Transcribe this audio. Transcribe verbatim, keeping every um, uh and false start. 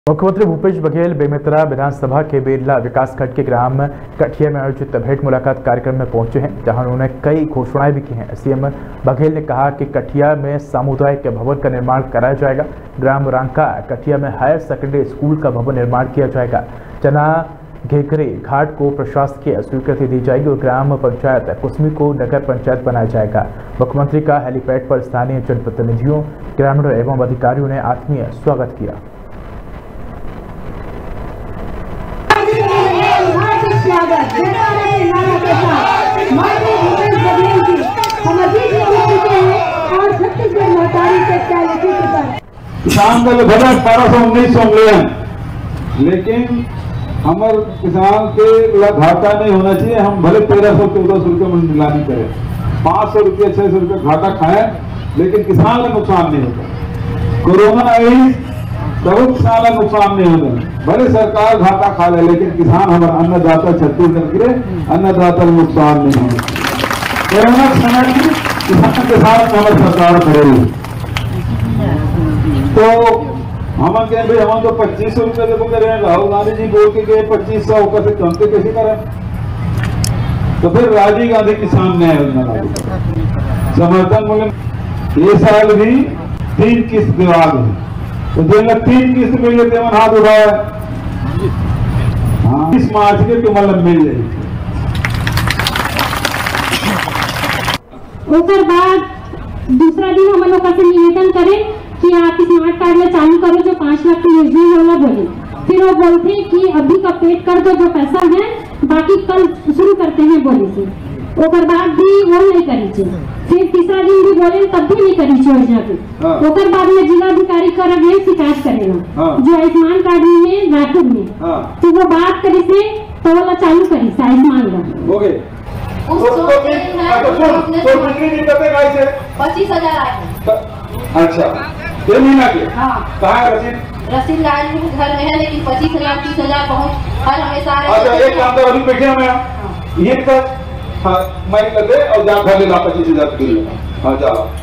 मुख्यमंत्री भूपेश बघेल बेमेतरा विधानसभा के बेरला विकासखंड के ग्राम कठिया में आयोजित भेंट मुलाकात कार्यक्रम में पहुंचे हैं, जहां उन्होंने कई घोषणाएं भी की हैं। सीएम बघेल ने कहा कि कठिया में सामुदायिक भवन का निर्माण कराया जाएगा। ग्राम रांका कठिया में हायर सेकेंडरी स्कूल का भवन निर्माण किया जाएगा। चना घेघरे घाट को प्रशासकीय स्वीकृति दी जाएगी और ग्राम पंचायत कुसमी को नगर पंचायत बनाया जाएगा। मुख्यमंत्री का हेलीपैड पर स्थानीय जनप्रतिनिधियों, ग्रामीणों एवं अधिकारियों ने आत्मीय स्वागत किया। किसान दल बजट बारह सौ उन्नीस सौ मिलियन, लेकिन हमारे किसान के घाटा नहीं होना चाहिए। हम भले तेरह सौ चौदह सौ रुपये में नीलामी करें, पाँच सौ रुपये छह सौ रुपये घाटा खाएं, लेकिन किसान का नुकसान नहीं होता। कोरोना आई बहुत किसान का नुकसान नहीं होता। भले सरकार घाटा खा ले, लेकिन किसान हमारा अन्नदाता छत्तीसगढ़ के अन्नदाता का नुकसान नहीं होता। कोरोना के समय किसान के साथ हमारी सरकार करेगी, तो हम कहें भाई हम तो पच्चीस सौ रुपये देखो करें। राहुल गांधी जी बोल के गए पच्चीस सौ का से कम के कैसे करें? तो फिर राजीव गांधी किसान न्याय योजना लागू करें। समर्थन मूल्य ये साल भी तीन किस्त विवाद है, तो जो तीन किस्त मिले थे मन हाथ उठाया। हाँ, इस मार्च के तुम्हारा मिल जाएगी। उसके बाद दूसरा दिन हम लोग से निवेदन करें कि आप स्मार्ट कार्ड में चालू करो जो पांच लाख की योजना वाला बोले। फिर वो बोलते हैं कि अभी का पेड कर दो जो पैसा है, बाकी कल शुरू करते हैं बोले से। ओकर बाद भी वो नहीं करी छे। फिर तीसरा दिन भी बोले तब भी नहीं करी छे योजना की। हाँ। ओकर बाद में जिलाधिकारी कर अगले शिकायत करेगा। हाँ। जो आयुष्मान कार्ड में रायपुर में। हाँ। तो वो बात करी से तो वाला चालू करी आयुष्मान का। ओके। पच्चीस हजार आए। अच्छा, ये महीना के? हाँ। कहाँ रसीद? रसीद लाल घर में है, लेकिन पच्चीस हजार तीस हजार पहुँच हर हमेशा। अच्छा, एक काम तो अभी बैठे हमें ये तक हाँ, मैं लगे और जा घर ले ला पच्चीस हजार। हाँ, जाओ।